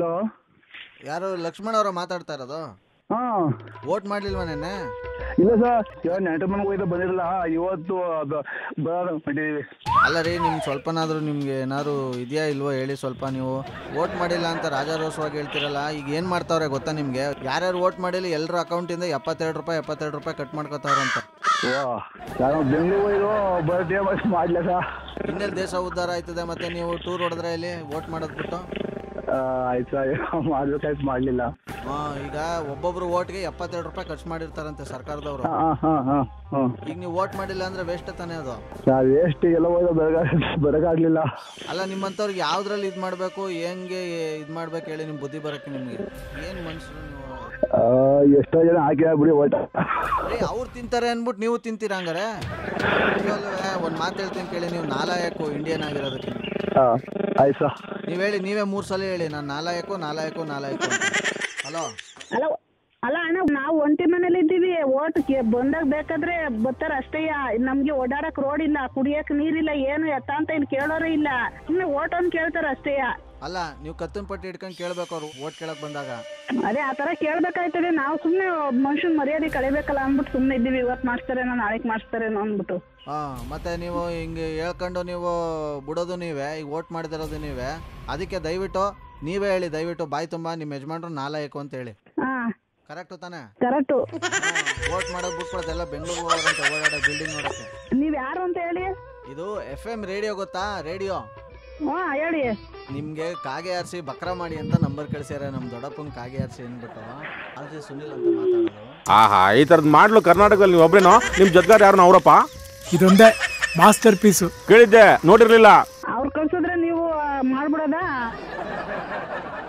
Hello, ಯಾರು ಲಕ್ಷ್ಮಣ್ ಅವರ ಮಾತಾಡ್ತಾ ಇರೋದು? ಹಾಂ. ವೋಟ್ ಮಾಡ್ಲಿಲ್ವಾ ನೆನ್ನೆ? ಇಲ್ಲ ಸರ್, ಇವಾಗ ನೆಂಟು ಮನೆಗೆ ಹೋಯ್ತಾ ಬಂದಿರಲ್ಲ, ಇವತ್ತು ಬರೋದು ಮಾಡಿದ್ದೀವಿ. ಅಲ್ಲ ರೀ, ನಿಮ್ಗೆ ಸ್ವಲ್ಪನಾದರೂ ನಿಮ್ಗೆ ಏನಾದ್ರು ಇದೆಯಾ ಇಲ್ವೋ ಹೇಳಿ ಸ್ವಲ್ಪ. ನೀವು ವೋಟ್ ಮಾಡಿಲ್ಲ ಅಂತ ರಾಜಾರೋಷವಾಗಿ ಹೇಳ್ತಿರಲ್ಲ, ಈಗ ಏನು ಮಾಡ್ತಾವ್ರೆ ಗೊತ್ತಾ ನಿಮಗೆ? ಯಾರ್ಯಾರು ವೋಟ್ ಮಾಡಿಲ್ಲ ಎಲ್ಲರ ಅಕೌಂಟಿಂದ 72 ರೂಪಾಯಿ ಕಟ್ ಮಾಡ್ಕೋತಾವ್ರಂತ. ನಾನು ಬೆಂಗಳೂರು ಹೋಯ್ದು ಬರ್ಡೇ ಮಾಡಲಿಲ್ಲ ಸರ್. ಇನ್ನೆಲ್ಲಿ ದೇಶ ಉದ್ಧಾರ ಆಯ್ತದೆ? ಮತ್ತೆ ನೀವು ಟೂರ್ ಹೊಡೆದ್ರೆ ಇಲ್ಲಿ ವೋಟ್ ಮಾಡೋದು ಬಿಟ್ಟು? ಆಯ್ತು ಸರ್, ಮಾಡ್ಬೇಕಾಯ್ತು, ಮಾಡಲಿಲ್ಲ. ಈಗ ಒಬ್ಬೊಬ್ರು ವೋಟ್ಗೆ 72 ರೂಪಾಯಿ ಖರ್ಚು ಮಾಡಿರ್ತಾರಂತೆ ಸರ್ಕಾರದವರು. ಈಗ ನೀವು ವೋಟ್ ಮಾಡಿಲ್ಲ ಅಂದ್ರೆ ವೇಸ್ಟ್ ತಾನೇ ಅದು? ವೇಸ್ಟ್ ಎಲ್ಲ ಹೋಯ್ದು ಬರೋಕ್ಕಾಗಲಿಲ್ಲ. ಅಲ್ಲ, ನಿಮ್ಮಂಥವ್ರಿಗೆ ಯಾವ್ದ್ರಲ್ಲಿ ಇದು ಮಾಡಬೇಕು, ಹೆಂಗೆ ಇದು ಮಾಡ್ಬೇಕು ಹೇಳಿ, ನಿಮ್ಮ ಬುದ್ಧಿ ಬರೋಕ್ಕೆ ನಿಮಗೆ ಏನು ಮನುಷ್ಯರು ನೀವು? ಎಷ್ಟೋ ಜನ ಹಾಕಿಬಿಡಿ ಓಟ. ಅವ್ರು ತಿಂತಾರೆ ಅಂದ್ಬಿಟ್ಟು ನೀವು ತಿಂತೀರ ಹಂಗಾರೆ? ಒಂದು ಮಾತು ಹೇಳ್ತೀನಿ ಕೇಳಿ, ನೀವು ನಾಲಾಯಕು ಇಂಡಿಯನ್ ಆಗಿರೋದಕ್ಕೆ. ಆಯ್ತು ಸರ್, ನೀವು ಹೇಳಿ, ನೀವೇ 3 ಸಲ ಹೇಳಿ, ನಾನು ನಾಲಾಯಕು. ಹಲೋ ಹಲೋ, ಅಲ್ಲ ಅಣ್ಣ, ನಾವು ಒಂಟಿ ಮನೇಲಿ ಇದ್ದೀವಿ. ಓಟ್ ಬಂದಾಗ ಬೇಕಾದ್ರೆ ಬರ್ತಾರ ಅಷ್ಟೇ. ನಮ್ಗೆ ಓಡಾಡಕ್ ರೋಡ್ ಇಲ್ಲ, ಕುಡಿಯಕ್ ನೀರಿಲ್ಲ, ಏನು ಎತ್ತ ಅಂತ ಇಲ್ಲಿ ಕೇಳೋರೇ ಇಲ್ಲ. ಸುಮ್ಮನೆ ಓಟ್ ಅಂತ ಕೇಳ್ತಾರ ಅಷ್ಟೇ. ಅಲ್ಲ, ನೀವು ಕತ್ತನ್ ಪಟ್ಟಿ ಇಟ್ಕೊಂಡು ಕೇಳ್ಬೇಕು ಅವ್ರು ವೋಟ್ ಕೇಳಕ್ ಬಂದಾಗ. ಅದೇ ಆ ತರ ಕೇಳ್ಬೇಕಾಯ್ತದೆ. ನಾವು ಸುಮ್ನೆ ಮನುಷ್ಯನ್ ಮರ್ಯಾದೆ ಕಳಿಬೇಕಲ್ಲ ಅಂದ್ಬಿಟ್ಟು ಸುಮ್ನೆ ಇದ್ದೀವಿ. ಇವತ್ತು ಮಾಡಿಸ್ತಾರೇನೋ, ನಾಳೆಗೆ ಮಾಡಿಸ್ತಾರೇನೋ ಅಂದ್ಬಿಟ್ಟು. ಮತ್ತೆ ನೀವು ಹಿಂಗೆ ಹೇಳ್ಕೊಂಡು ನೀವು ಬಿಡೋದು ನೀವೇ, ಈಗ ವೋಟ್ ಮಾಡಿದಿರೋದು ನೀವೇ. ಅದಕ್ಕೆ ದಯವಿಟ್ಟು ನೀವೇ ಹೇಳಿ, ದಯವಿಟ್ಟು ಬಾಯಿ ತುಂಬಾ ನಿಮ್ಮ ಯಜಮಾನ್ರು ನಾಲಾಯಕು ಅಂತ ಹೇಳಿ. ಕರೆಕ್ಟ್ ತಾನೆ? ಕರೆಕ್ಟ್. ವೋಟ್ ಮಾಡೋದು ಬಿಟ್ಬಿಡೋದೆಲ್ಲ ಬೆಂಗಳೂರು ಹೋಗೋದಂತೆ, ಓಡಾಡೋ ಬಿಲ್ಡಿಂಗ್ ನೋಡಕ್ಕೆ. ನೀವ್ ಯಾರು ಅಂತ ಹೇಳಿ? ಇದು FM ರೇಡಿಯೋ ಗೊತ್ತಾ? ರೇಡಿಯೋ. ಹೇಳಿ. ನಿಮ್ಗೆ ಕಾಗೆ ಆರಿಸಿ ಬಕ್ರಾ ಮಾಡಿ ಅಂತ ನಂಬರ್ ಕಳಿಸ್ಯಾರ. ನಮ್ಮ ದೊಡ್ಡಪ್ಪನ ಕಾಗೆ ಆರಿಸಿ ಅಂದ್ಬಿಟ್ಟು ಅದೇ ಸುನಿಲ್ ಅಂತ ಮಾತಾಡೋದು. ಈ ತರದ್ ಮಾಡ್ಲು ಕರ್ನಾಟಕದಲ್ಲಿ ನೀವು ಒಬ್ರೇನೋ? ನಿಮ್ ಜೊತೆಗಾರ ಯಾರು ಅವರಪ್ಪ? ಇದೊಂದೇ ಮಾಸ್ಟರ್ ಪೀಸು. ಕೇಳಿದ್ದೆ, ನೋಡಿರ್ಲಿಲ್ಲ. ಅವ್ರು ಕಳ್ಸಿದ್ರೆ ನೀವು ಮಾಡ್ಬಿಡೋದಾ?